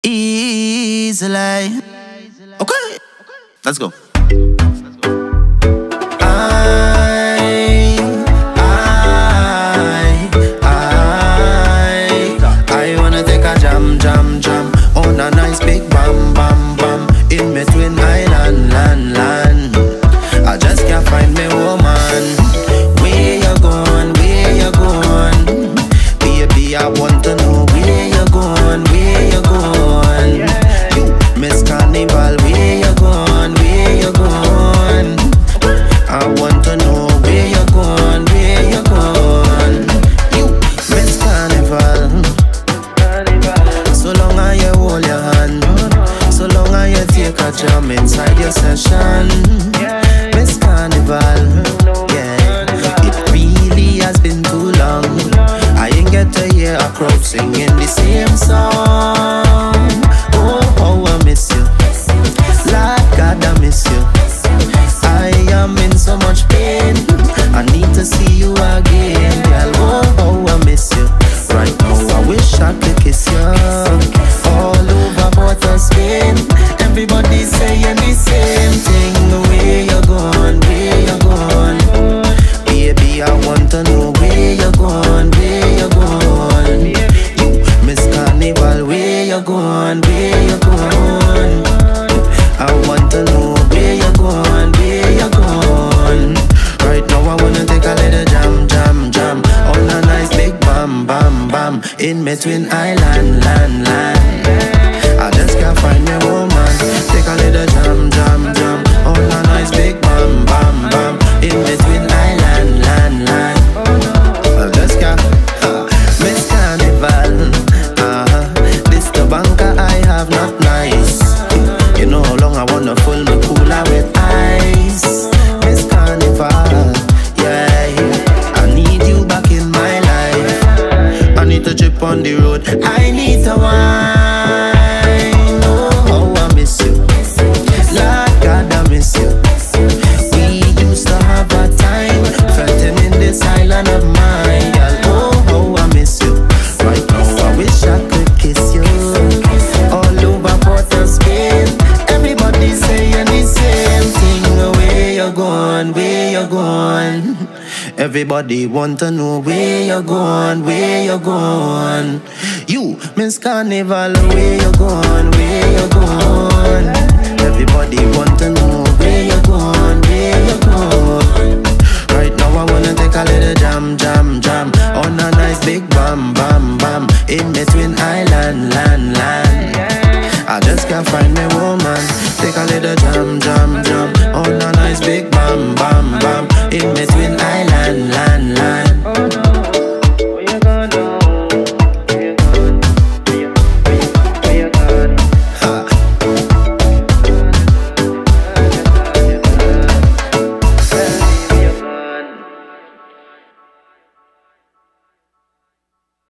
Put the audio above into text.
easily. Okay, let's go. I wanna take a jam on a nice big bam in between island, land. I just can't find me woman. Where you going? Where you going? Baby, I want to know where you going? Where you going? You, Miss Carnival, where you going? Where you going? I want to know where you going? Where you going? You, Miss Carnival. So long as you hold your hand, so long as you take a jam inside your session, Miss Carnival. Yeah, it really has been too long. I ain't get to hear a crowd singing the same song. Oh, how I miss you, Lord God, I miss you. I am in so much pain, I need to see you again, girl. Oh, how I miss you. Right now I wish I could kiss you all over Port of Spain. Everybody saying the same thing. Where you going? Where you going? Baby, I want to know where you going? Where you going? You, Miss Carnival, where you going? Where you going? I want to know where you going? Where you going? Right now I wanna take a little jam on a nice big bam in between island, land. I just can't find me woman. Take a little jam on a nice big bam in between island, land. I just can't. Miss Carnival, this the bunker I have not nice. You know how long I wanna fill my cooler with ice. Miss Carnival, yeah, I need you back in my life. I need to trip on the road, I need to wine. Oh, how I miss you, Lord God, I miss you. We used to have a time, floating in this island of mine, girl. Oh, how I miss you. Right now I wish I could kiss you all over Port of Spain. Everybody saying the same thing. Where you going? Where you going? Everybody want to know where you going? Where you going? You, Miss Carnival, where you going? Where you going? Everybody want to know where you going? Where you going? Right now I wanna take a little jam on a nice big bam in between island, land. I just can't find me woman. Take a little jam on a nice big bam in between island, land.